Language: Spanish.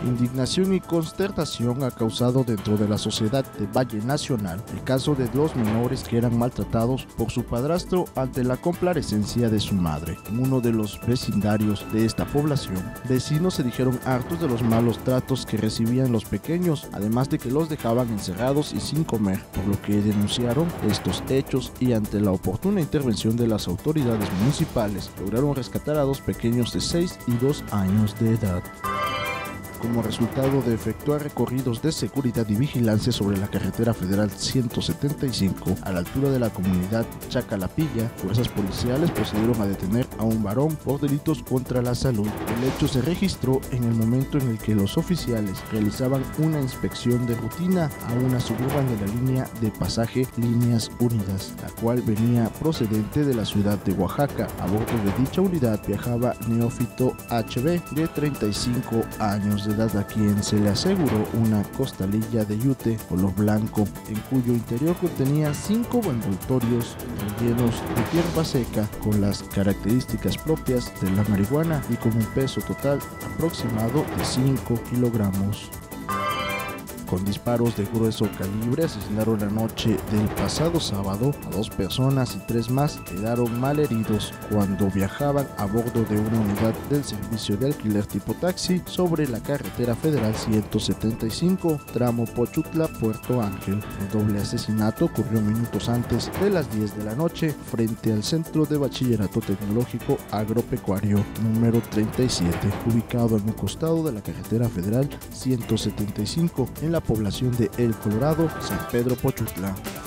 Indignación y consternación ha causado dentro de la sociedad de Valle Nacional el caso de dos menores que eran maltratados por su padrastro ante la comparecencia de su madre. En uno de los vecindarios de esta población, vecinos se dijeron hartos de los malos tratos que recibían los pequeños, además de que los dejaban encerrados y sin comer, por lo que denunciaron estos hechos y ante la oportuna intervención de las autoridades municipales lograron rescatar a dos pequeños de 6 y 2 años de edad. Como resultado de efectuar recorridos de seguridad y vigilancia sobre la carretera federal 175 a la altura de la comunidad Chacalapilla, fuerzas policiales procedieron a detener a un varón por delitos contra la salud. El hecho se registró en el momento en el que los oficiales realizaban una inspección de rutina a una suburban de la línea de pasaje Líneas Unidas, la cual venía procedente de la ciudad de Oaxaca. A bordo de dicha unidad viajaba Neófito HB de 35 años de edad, a quien se le aseguró una costalilla de yute color blanco, en cuyo interior contenía 5 envoltorios rellenos de hierba seca con las características propias de la marihuana y con un peso total aproximado de 5 kilogramos. Con disparos de grueso calibre asesinaron la noche del pasado sábado a 2 personas y 3 más quedaron malheridos cuando viajaban a bordo de una unidad del servicio de alquiler tipo taxi sobre la carretera federal 175, tramo Pochutla-Puerto Ángel. El doble asesinato ocurrió minutos antes de las 10 de la noche frente al Centro de Bachillerato Tecnológico Agropecuario número 37, ubicado en un costado de la carretera federal 175 en la población de El Colorado, San Pedro Pochutla.